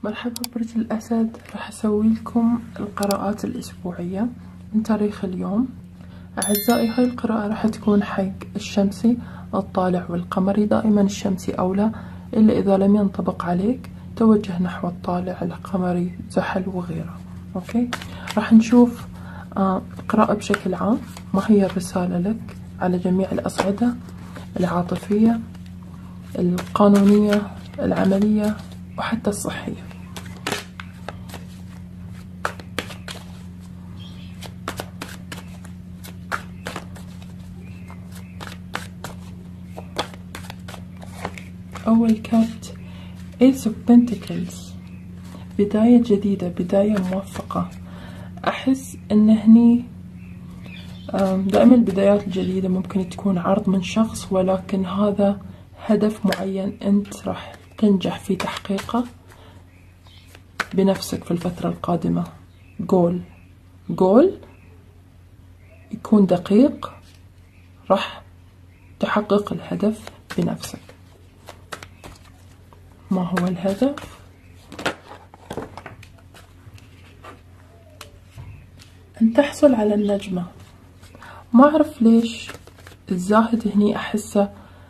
مرحبا برج الأسد. راح أسوي لكم القراءات الأسبوعية من تاريخ اليوم. أعزائي، هاي القراءة راح تكون حق الشمسي، الطالع والقمري. دائما الشمسي أولى، إلا إذا لم ينطبق عليك توجه نحو الطالع، القمري، زحل وغيره. أوكي، راح نشوف القراءة بشكل عام. ما هي الرسالة لك على جميع الأصعدة: العاطفية، القانونية، العملية، وحتى الصحية. أول كارت Ace of Pentacles، بداية جديدة، بداية موفقة. أحس أن هني دائما البدايات الجديدة ممكن تكون عرض من شخص، ولكن هذا هدف معين أنت راح تنجح في تحقيقه بنفسك في الفترة القادمة. جول يكون دقيق، راح تحقق الهدف بنفسك. ما هو الهدف؟ أن تحصل على النجمة. ما أعرف ليش الزاهد هني أحسه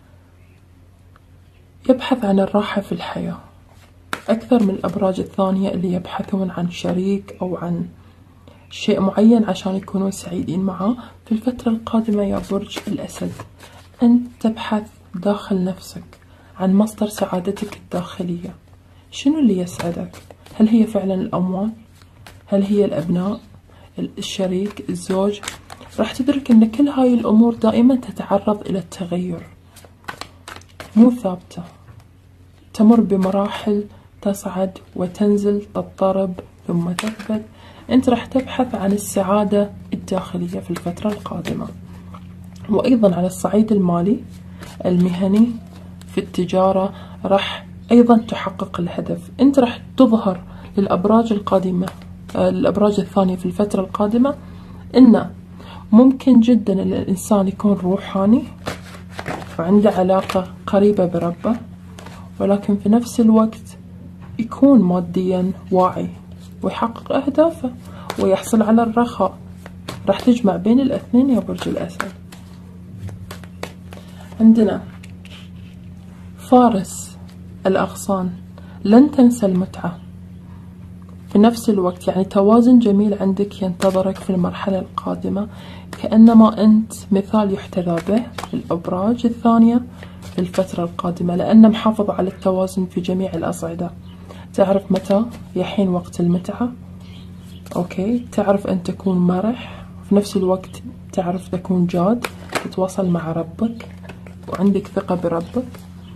يبحث عن الراحة في الحياة أكثر من الأبراج الثانية اللي يبحثون عن شريك أو عن شيء معين عشان يكونوا سعيدين معه. في الفترة القادمة يا برج الأسد، أنت تبحث داخل نفسك عن مصدر سعادتك الداخلية. شنو اللي يسعدك؟ هل هي فعلا الأموال؟ هل هي الأبناء؟ الشريك؟ الزوج؟ راح تدرك أن كل هاي الأمور دائما تتعرض إلى التغير، مو ثابتة، تمر بمراحل، تصعد وتنزل، تضطرب ثم تثبت. أنت راح تبحث عن السعادة الداخلية في الفترة القادمة. وأيضا على الصعيد المالي، المهني، في التجارة، راح أيضا تحقق الهدف. أنت راح تظهر للأبراج القادمة، الأبراج الثانية في الفترة القادمة، إنه ممكن جدا أن الإنسان يكون روحاني وعنده علاقة قريبة بربه، ولكن في نفس الوقت يكون ماديا واعي ويحقق أهدافه ويحصل على الرخاء. راح تجمع بين الاثنين يا برج الأسد. عندنا فارس الأغصان، لن تنسى المتعة. في نفس الوقت يعني توازن جميل عندك ينتظرك في المرحلة القادمة، كأنما أنت مثال يحتذى به للأبراج الثانية في الفترة القادمة، لأن محافظ على التوازن في جميع الأصعدة. تعرف متى يحين وقت المتعة، أوكي، تعرف أن تكون مرح، في نفس الوقت تعرف تكون جاد، تتواصل مع ربك وعندك ثقة بربك.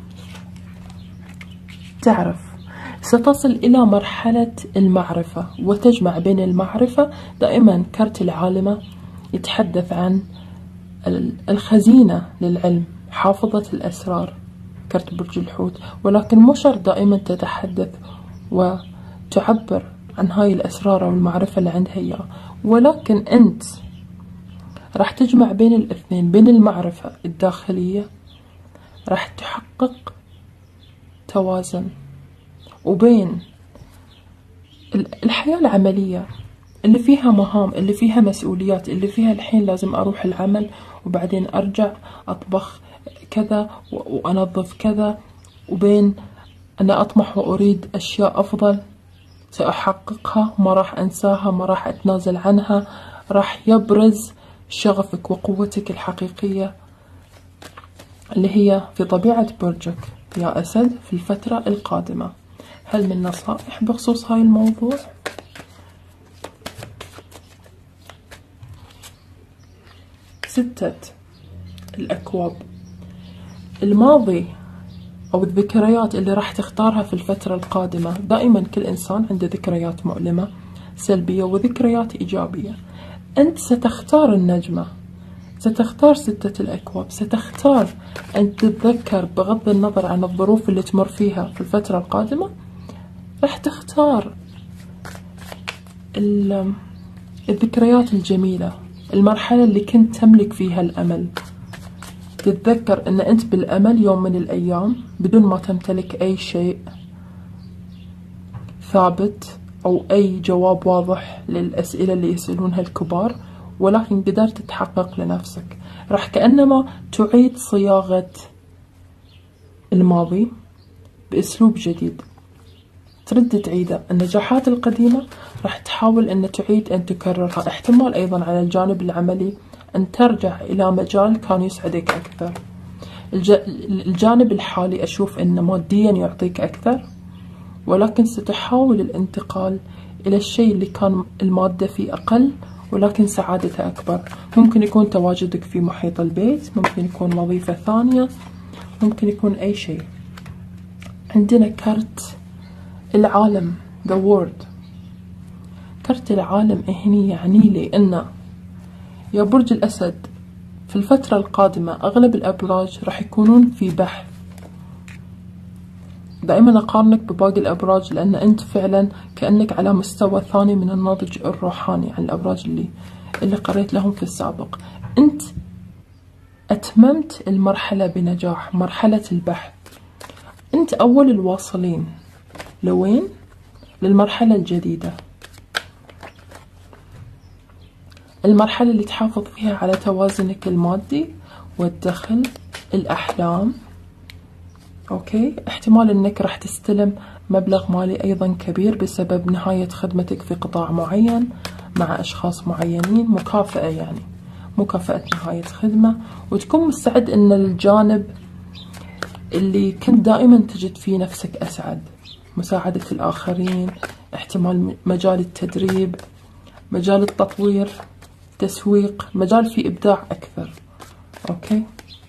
تعرف ستصل إلى مرحلة المعرفة وتجمع بين المعرفة. دائما كرت العالمة يتحدث عن الخزينة للعلم، حافظة الأسرار، كرت برج الحوت. ولكن مو شرط دائما تتحدث وتعبر عن هاي الأسرار أو المعرفة اللي عندها إياه، ولكن أنت راح تجمع بين الاثنين، بين المعرفة الداخلية، راح تحقق توازن، وبين الحياة العملية اللي فيها مهام، اللي فيها مسؤوليات، اللي فيها الحين لازم أروح العمل وبعدين أرجع أطبخ كذا وأنظف كذا، وبين أنا أطمح وأريد أشياء أفضل سأحققها، ما راح أنساها، ما راح أتنازل عنها. راح يبرز شغفك وقوتك الحقيقية اللي هي في طبيعة برجك يا أسد في الفترة القادمة. هل من نصائح بخصوص هاي الموضوع؟ ستة الأكواب، الماضي أو الذكريات اللي راح تختارها في الفترة القادمة. دائما كل إنسان عنده ذكريات مؤلمة سلبية وذكريات إيجابية. أنت ستختار النجمة، ستختار ستة الأكواب، ستختار أن تتذكر بغض النظر عن الظروف اللي تمر فيها في الفترة القادمة. راح تختار الذكريات الجميلة، المرحلة اللي كنت تملك فيها الأمل. تتذكر أن أنت بالأمل يوم من الأيام بدون ما تمتلك أي شيء ثابت أو أي جواب واضح للأسئلة اللي يسألونها الكبار، ولكن قدرت تحقق لنفسك. راح كأنما تعيد صياغة الماضي بأسلوب جديد، ترد تعيده. النجاحات القديمة راح تحاول أن تعيد أن تكررها. احتمال أيضا على الجانب العملي أن ترجع إلى مجال كان يسعدك أكثر. الجانب الحالي أشوف أن ماديا يعطيك أكثر، ولكن ستحاول الانتقال إلى الشيء اللي كان المادة فيه أقل ولكن سعادته أكبر. ممكن يكون تواجدك في محيط البيت، ممكن يكون وظيفة ثانية، ممكن يكون أي شيء. عندنا كرت العالم The World. كرت العالم هني يعني لي أن يا برج الأسد في الفترة القادمة أغلب الأبراج راح يكونون في بحث. دائما أقارنك بباقي الأبراج لأن أنت فعلا كأنك على مستوى ثاني من النضج الروحاني عن الأبراج اللي قريت لهم في السابق. أنت أتممت المرحلة بنجاح، مرحلة البحث. أنت أول الواصلين لوين؟ للمرحلة الجديدة، المرحلة اللي تحافظ فيها على توازنك المادي والدخل، الأحلام. أوكي، احتمال أنك راح تستلم مبلغ مالي أيضا كبير بسبب نهاية خدمتك في قطاع معين مع أشخاص معينين، مكافأة يعني مكافأة نهاية خدمة، وتكون مستعد أن الجانب اللي كنت دائما تجد فيه نفسك أسعد، مساعدة الآخرين، احتمال مجال التدريب، مجال التطوير، تسويق، مجال فيه إبداع أكثر. أوكي،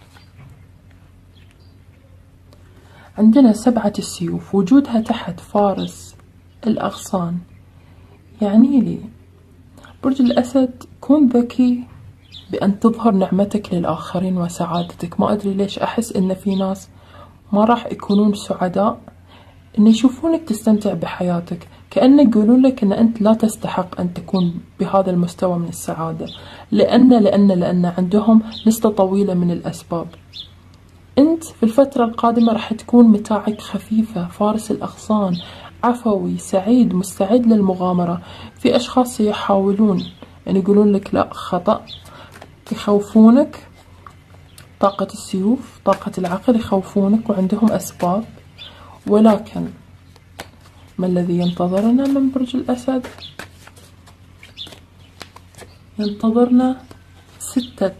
عندنا 7 السيوف، وجودها تحت فارس الأغصان يعني لي برج الأسد كون ذكي بأن تظهر نعمتك للآخرين وسعادتك. ما أدري ليش أحس إن في ناس ما راح يكونون سعداء إن يشوفونك تستمتع بحياتك، كأنه يقولون لك إن أنت لا تستحق أن تكون بهذا المستوى من السعادة، لأن عندهم لستة طويلة من الأسباب. أنت في الفترة القادمة راح تكون متاعك خفيفة، فارس الأغصان، عفوي، سعيد، مستعد للمغامرة. في أشخاص سيحاولون أن يقولون لك لا، خطأ، يخوفونك. طاقة السيوف، طاقة العقل، يخوفونك وعندهم أسباب. ولكن ما الذي ينتظرنا من برج الأسد؟ ينتظرنا 6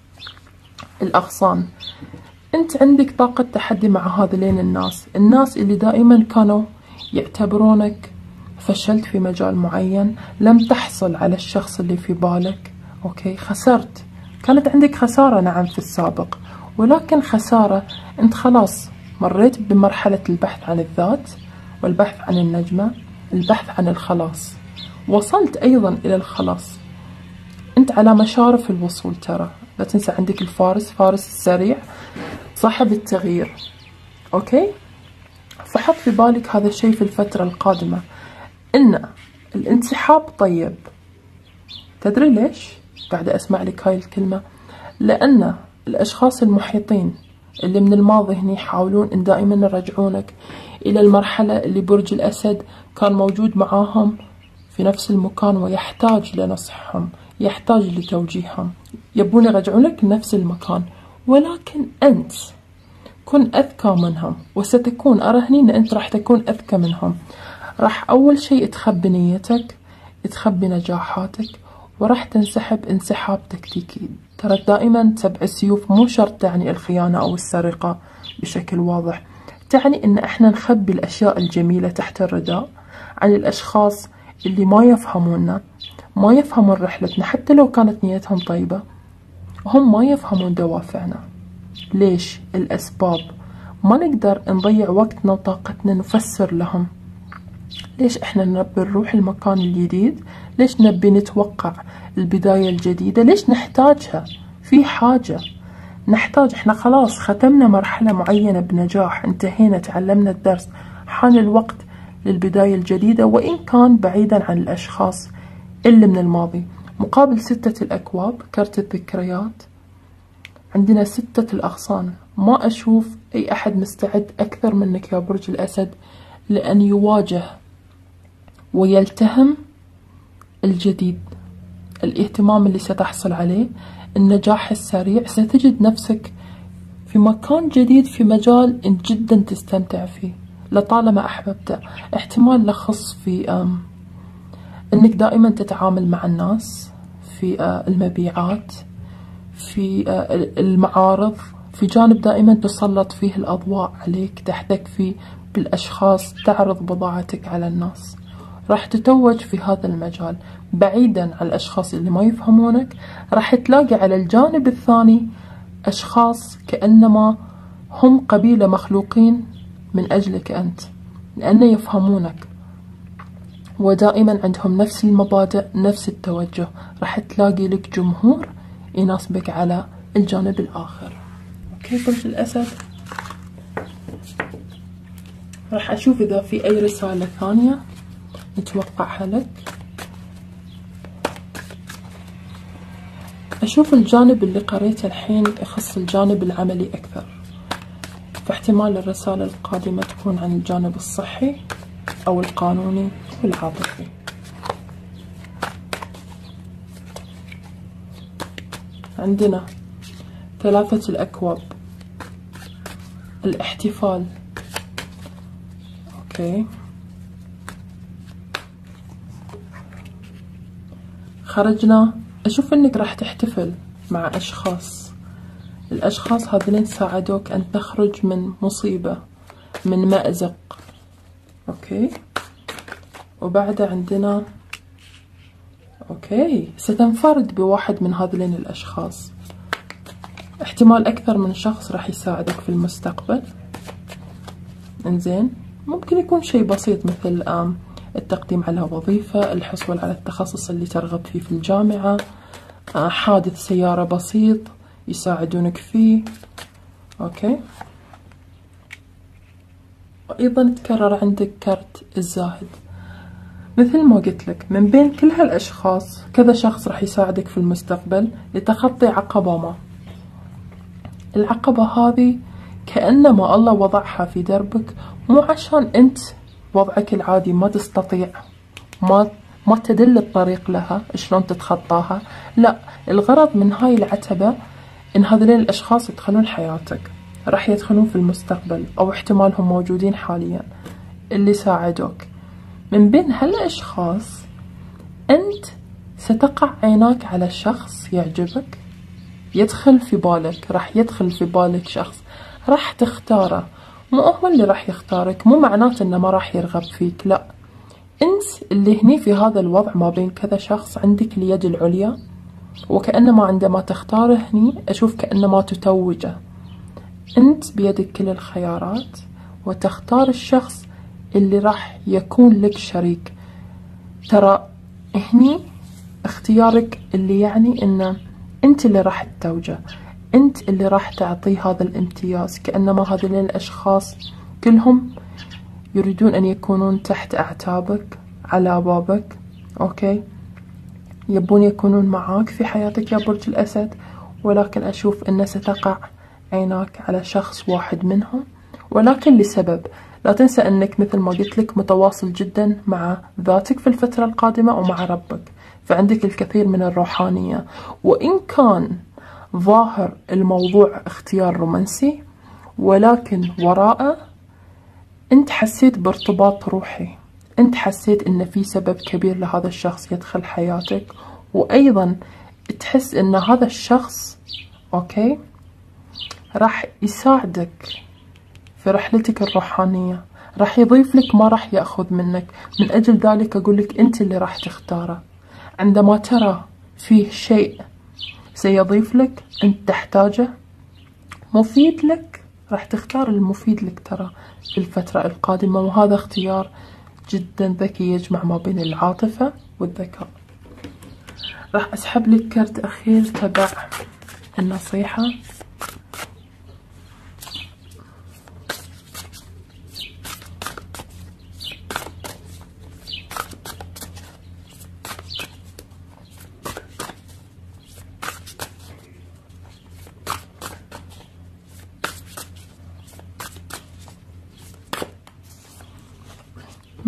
الأغصان. أنت عندك طاقة تحدي مع هذين الناس اللي دائما كانوا يعتبرونك فشلت في مجال معين، لم تحصل على الشخص اللي في بالك. أوكي، خسرت، كانت عندك خسارة نعم في السابق، ولكن خسارة أنت خلاص مريت بمرحلة البحث عن الذات والبحث عن النجمة، البحث عن الخلاص، وصلت أيضا إلى الخلاص. أنت على مشارف الوصول، ترى لا تنسى عندك الفارس، فارس السريع، صاحب التغيير. أوكي، فحط في بالك هذا الشيء في الفترة القادمة، إن الانسحاب طيب. تدري ليش قاعدة أسمع لك هاي الكلمة؟ لأن الأشخاص المحيطين اللي من الماضي هني يحاولون إن دائما يرجعونك إلى المرحلة اللي برج الأسد كان موجود معاهم في نفس المكان، ويحتاج لنصحهم، يحتاج لتوجيههم، يبون يرجعونك لنفس المكان. ولكن أنت كن أذكى منهم، وستكون أرى هني إن أنت راح تكون أذكى منهم. راح أول شيء تخبي نيتك، تخبي نجاحاتك، وراح تنسحب انسحاب تكتيكي. ترى دائما 7 السيوف مو شرط تعني الخيانة أو السرقة بشكل واضح، تعني إن إحنا نخبي الأشياء الجميلة تحت الرداء عن الأشخاص اللي ما يفهموننا، ما يفهمون رحلتنا، حتى لو كانت نيتهم طيبة، هم ما يفهمون دوافعنا. ليش؟ الأسباب. ما نقدر نضيع وقتنا وطاقتنا نفسر لهم ليش إحنا نبي نروح المكان الجديد، ليش نبي نتوقع البداية الجديدة، ليش نحتاجها. في حاجة نحتاج، إحنا خلاص ختمنا مرحلة معينة بنجاح، انتهينا، تعلمنا الدرس، حان الوقت للبداية الجديدة، وإن كان بعيدا عن الأشخاص اللي من الماضي. مقابل 6 الأكواب، كرت الذكريات، عندنا 6 الأغصان. ما أشوف أي أحد مستعد أكثر منك يا برج الأسد لأن يواجه ويلتهم الجديد. الاهتمام اللي ستحصل عليه، النجاح السريع، ستجد نفسك في مكان جديد في مجال انت جدا تستمتع فيه لطالما احببته. احتمال لخص في انك دائما تتعامل مع الناس في المبيعات، في المعارض، في جانب دائما تسلط فيه الأضواء عليك، تحتك بالأشخاص، تعرض بضاعتك على الناس. راح تتوج في هذا المجال بعيدا عن الأشخاص اللي ما يفهمونك. راح تلاقي على الجانب الثاني أشخاص كأنما هم قبيلة مخلوقين من أجلك أنت، لأنه يفهمونك ودائما عندهم نفس المبادئ، نفس التوجه. راح تلاقي لك جمهور يناسبك على الجانب الآخر. اوكي برج الأسد، راح أشوف إذا في أي رسالة ثانية نتوقعها لك. أشوف الجانب اللي قريته الحين يخص الجانب العملي أكثر، فاحتمال الرسالة القادمة تكون عن الجانب الصحي أو القانوني والعاطفي. عندنا 3 الأكواب، الاحتفال. اوكي، خرجنا. اشوف انك راح تحتفل مع اشخاص، الاشخاص هذين ساعدوك ان تخرج من مصيبة، من مأزق. اوكي، وبعد عندنا اوكي ستنفرد بواحد من هذين الاشخاص. احتمال اكثر من شخص راح يساعدك في المستقبل. انزين، ممكن يكون شيء بسيط مثل التقديم على وظيفة، الحصول على التخصص اللي ترغب فيه في الجامعة، حادث سيارة بسيط يساعدونك فيه. اوكي، وايضا تكرر عندك كرت الزاهد. مثل ما قلت لك، من بين كل هالاشخاص كذا شخص راح يساعدك في المستقبل لتخطي عقبة ما. العقبة هذه كأنما الله وضعها في دربك، مو عشان انت وضعك العادي ما تستطيع، ما تدل الطريق لها شلون تتخطاها. لا، الغرض من هاي العتبة ان هذين الاشخاص يدخلون حياتك، راح يدخلون في المستقبل او احتمالهم موجودين حاليا اللي ساعدوك. من بين هالاشخاص انت ستقع عيناك على شخص يعجبك، يدخل في بالك، راح يدخل في بالك شخص راح تختاره. مو هو اللي راح يختارك، مو معناته انه ما راح يرغب فيك، لا، انت اللي هني في هذا الوضع ما بين كذا شخص، عندك اليد العليا، وكأنما عندما تختاره هني اشوف كأنما تتوجه. انت بيدك كل الخيارات وتختار الشخص اللي راح يكون لك شريك. ترى هني اختيارك اللي يعني انه انت اللي راح تتوجه، انت اللي راح تعطيه هذا الامتياز. كأنما هذين الاشخاص كلهم يريدون ان يكونون تحت اعتابك، على بابك. اوكي، يبون يكونون معاك في حياتك يا برج الاسد، ولكن اشوف ان ستقع عيناك على شخص واحد منهم، ولكن لسبب. لا تنسى انك مثل ما قلت لك متواصل جدا مع ذاتك في الفترة القادمة ومع ربك، فعندك الكثير من الروحانية. وإن كان ظاهر الموضوع اختيار رومانسي، ولكن وراءه أنت حسيت بارتباط روحي، أنت حسيت إن في سبب كبير لهذا الشخص يدخل حياتك، وأيضا تحس إن هذا الشخص أوكي راح يساعدك في رحلتك الروحانية، راح يضيف لك ما راح يأخذ منك. من أجل ذلك أقول لك أنت اللي راح تختاره. عندما ترى فيه شيء سيضيف لك أنت تحتاجه، مفيد لك، راح تختار المفيد لك ترى في الفترة القادمة. وهذا اختيار جدا ذكي يجمع ما بين العاطفة والذكاء. راح أسحب لك كرت أخير تبع النصيحة.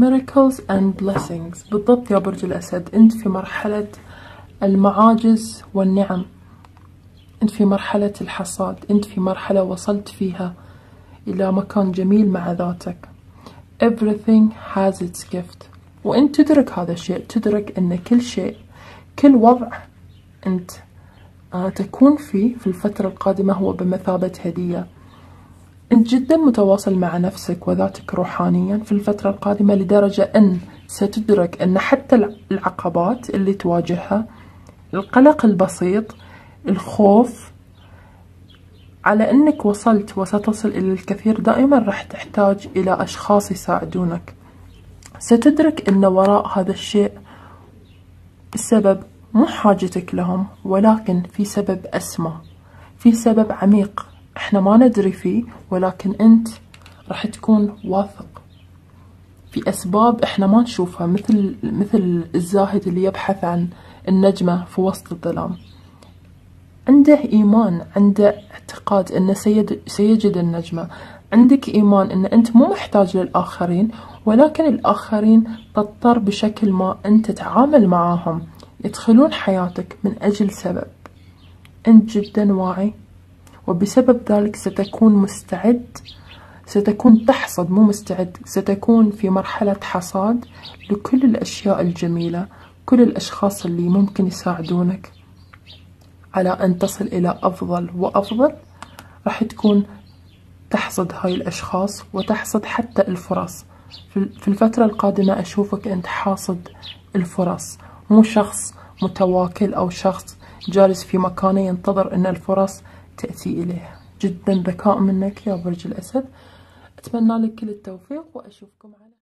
miracles and blessings. بالضبط يا برج الأسد، أنت في مرحلة المعاجز والنعم، أنت في مرحلة الحصاد، أنت في مرحلة وصلت فيها إلى مكان جميل مع ذاتك. everything has its gift. وأنت تدرك هذا الشيء، تدرك أن كل شيء، كل وضع أنت تكون فيه في الفترة القادمة هو بمثابة هدية. أنت جدا متواصل مع نفسك وذاتك روحانيا في الفترة القادمة، لدرجة أن ستدرك أن حتى العقبات اللي تواجهها، القلق البسيط، الخوف على أنك وصلت وستصل إلى الكثير، دائما راح تحتاج إلى أشخاص يساعدونك. ستدرك أن وراء هذا الشيء السبب مو حاجتك لهم، ولكن في سبب أسمى، في سبب عميق احنا ما ندري فيه، ولكن انت راح تكون واثق في أسباب احنا ما نشوفها، مثل الزاهد اللي يبحث عن النجمة في وسط الظلام. عنده إيمان، عنده اعتقاد أنه سيجد النجمة. عندك إيمان أن أنت مو محتاج للآخرين، ولكن الآخرين تضطر بشكل ما أن تتعامل معاهم، يدخلون حياتك من أجل سبب. أنت جدا واعي، وبسبب ذلك ستكون مستعد، ستكون تحصد، مو مستعد، ستكون في مرحلة حصاد لكل الأشياء الجميلة، كل الأشخاص اللي ممكن يساعدونك على أن تصل إلى أفضل وأفضل. راح تكون تحصد هاي الأشخاص، وتحصد حتى الفرص. في الفترة القادمة أشوفك أنت حاصد الفرص، مو شخص متواكل أو شخص جالس في مكانه ينتظر أن الفرص تأتي إليه. جدا ذكاء منك يا برج الأسد، أتمنى لك كل التوفيق وأشوفكم على